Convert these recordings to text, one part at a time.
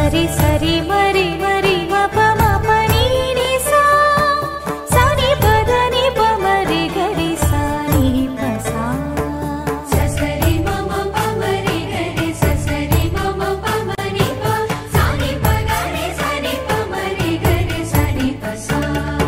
సరి సరి మరి మరి మప మప నీ ని సా సని పద ని ప మరి గరి సా ని ప సా ససరి మమ ప మరి గరి ససరి మమ ప మరి ప సని ప గరి సని ప మరి గరి సని ప సా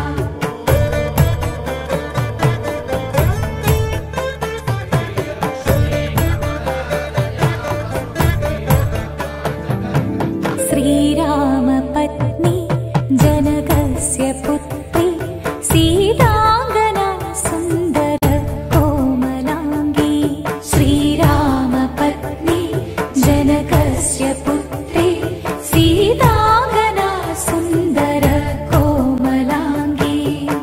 श्रीराम पत्नी जनकस्य पुत्री सीतांगना सुंदर कोमलांगी श्रीराम पत्नी जनकस्य पुत्री सीतांगना सुंदर कोमलांगी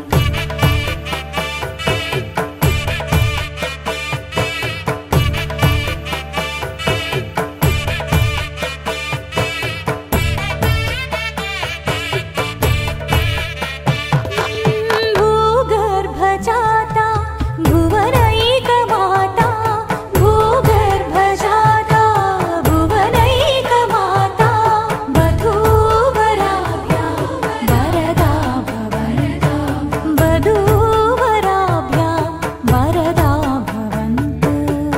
भूगर्भजाता भुवनैकमाता भूगर्भजाता भुवनैकमाता वधूवराभ्यां वरदा भवन्तु वधूवराभ्यां वरदा भवन्तु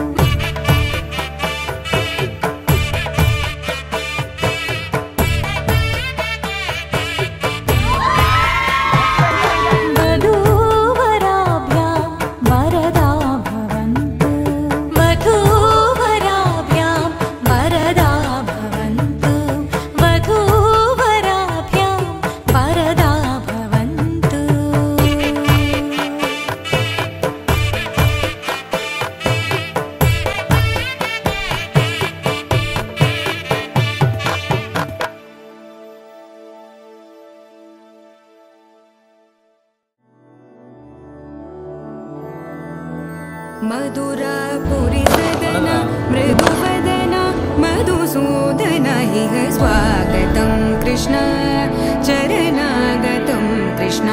वधूवराभ्यां वरदा भवन्तु वधूवराभ्यां वरदा भवन्तु वधूवराभ्यां वरदा भवन्तु मधुरापुरी सदना मृदुवदना मधुसूदन इह स्वागतं कृष्ण चरणागतं कृष्ण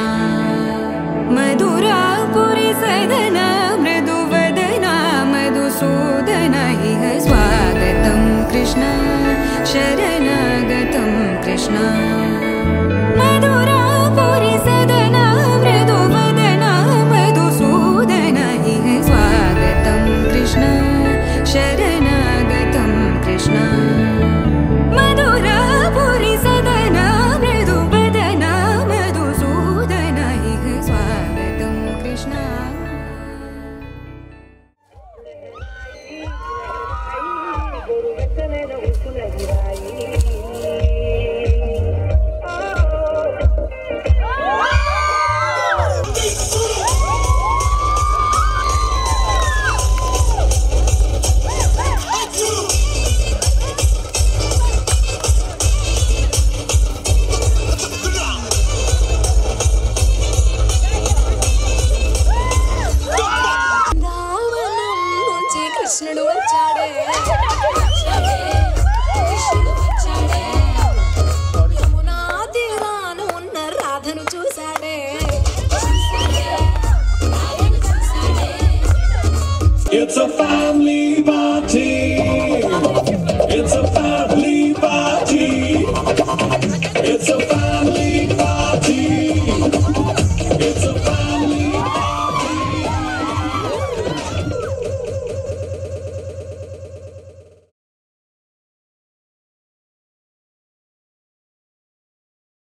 मधुरापुरी सदना मृदुवदना मधुसूदन इह स्वागतं कृष्ण शरणागतं कृष्ण मधुरापुरी सदना मृदुवदना मधुसूदन इह स्वागतं कृष्ण शरणागतं कृष्ण मधुरापुरी सदना मृदुवदना मधुसूदन इह स्वागतं कृष्ण బృందావనం నుంచి కృష్ణుడు వచ్చాడే కృష్ణుడు వచ్చాడే యమునా తీరాన ఉన్న రాధను చూశాడే It's a family party. It's a family party. It's a